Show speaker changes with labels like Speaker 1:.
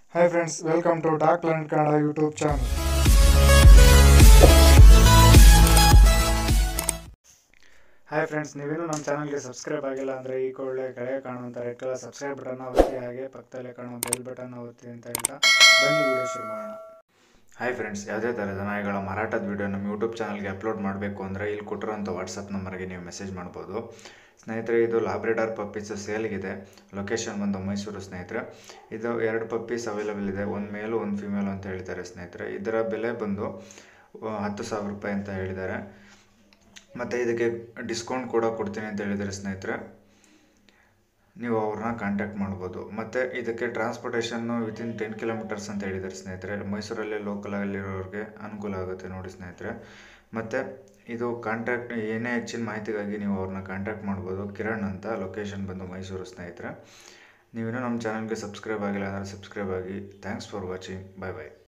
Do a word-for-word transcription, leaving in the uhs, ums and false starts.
Speaker 1: Hi friends, welcome to Dark Planet Kannada YouTube channel. Hi friends, ನೀವೇನು ನಮ್ಮ ಚಾನಲ್ಗೆ subscribe ಆಗಿಲ್ಲ ಅಂದರೆ ಈ ಕೂಡಲೇ ಕೆಳಗೆ ಕಾಣುವಂಥ ರೆಡ್ ಕಲರ್ ಸಬ್ಸ್ಕ್ರೈಬ್ ಬಟನ್ನ ಒತ್ತಿ, ಹಾಗೆ ಪಕ್ಕದಲ್ಲೇ ಕಾಣುವ ಬೆಲ್ ಬಟನ್ನ ಒತ್ತಿ ಅಂತ ಹೇಳ್ತಾ ಬನ್ನಿ ವಿಡಿಯೋ ಶುರು ಮಾಡೋಣ.
Speaker 2: ಹಾಯ್ ಫ್ರೆಂಡ್ಸ್, ಯಾವುದೇ ಥರದ ನಾಯಿಗಳ ಮಾರಾಟದ ವಿಡಿಯೋ ನಮ್ಮ ಯೂಟ್ಯೂಬ್ ಚಾನಲ್ಗೆ ಅಪ್ಲೋಡ್ ಮಾಡಬೇಕು ಅಂದರೆ ಇಲ್ಲಿ ಕೊಟ್ಟಿರೋಂಥ ವಾಟ್ಸಪ್ ನಂಬರ್ಗೆ ನೀವು ಮೆಸೇಜ್ ಮಾಡ್ಬೋದು. ಸ್ನೇಹಿತರೆ, ಇದು ಲ್ಯಾಬ್ರೆಡಾರ್ ಪಪ್ಪೀಸು ಸೇಲ್ಗಿದೆ. ಲೊಕೇಶನ್ ಬಂದು ಮೈಸೂರು. ಸ್ನೇಹಿತರೆ, ಇದು ಎರಡು ಪಪ್ಪೀಸ್ ಅವೈಲೇಬಲ್ ಇದೆ, ಒಂದು ಮೇಲು ಒಂದು ಫಿಮೇಲು ಅಂತ ಹೇಳಿದ್ದಾರೆ. ಸ್ನೇಹಿತರೆ, ಇದರ ಬೆಲೆ ಬಂದು ಹತ್ತು ಸಾವಿರ ರೂಪಾಯಿ ಅಂತ ಹೇಳಿದ್ದಾರೆ. ಮತ್ತು ಇದಕ್ಕೆ ಡಿಸ್ಕೌಂಟ್ ಕೂಡ ಕೊಡ್ತೀನಿ ಅಂತ ಹೇಳಿದ್ದಾರೆ. ಸ್ನೇಹಿತರೆ, ನೀವು ಅವ್ರನ್ನ ಕಾಂಟ್ಯಾಕ್ಟ್ ಮಾಡ್ಬೋದು. ಮತ್ತು ಇದಕ್ಕೆ ಟ್ರಾನ್ಸ್ಪೋರ್ಟೇಷನ್ನು ವಿತಿನ್ ಟೆನ್ ಕಿಲೋಮೀಟರ್ಸ್ ಅಂತ ಹೇಳಿದ್ದಾರೆ. ಸ್ನೇಹಿತರೆ, ಮೈಸೂರಲ್ಲೇ ಲೋಕಲಲ್ಲಿರೋರಿಗೆ ಅನುಕೂಲ ಆಗುತ್ತೆ ನೋಡಿ ಸ್ನೇಹಿತರೆ. ಮತ್ತು ಇದು ಕಾಂಟ್ಯಾಕ್ಟ್ ಏನೇ ಹೆಚ್ಚಿನ ಮಾಹಿತಿಗಾಗಿ ನೀವು ಅವ್ರನ್ನ ಕಾಂಟ್ಯಾಕ್ಟ್ ಮಾಡ್ಬೋದು. ಕಿರಣ್ ಅಂತ, ಲೊಕೇಶನ್ ಬಂದು ಮೈಸೂರು. ಸ್ನೇಹಿತರೆ, ನೀವೇನೋ ನಮ್ಮ ಚಾನಲ್ಗೆ ಸಬ್ಸ್ಕ್ರೈಬ್ ಆಗಿಲ್ಲ ಅಂದರೆ ಸಬ್ಸ್ಕ್ರೈಬ್ ಆಗಿ. Thanks for watching. Bye bye.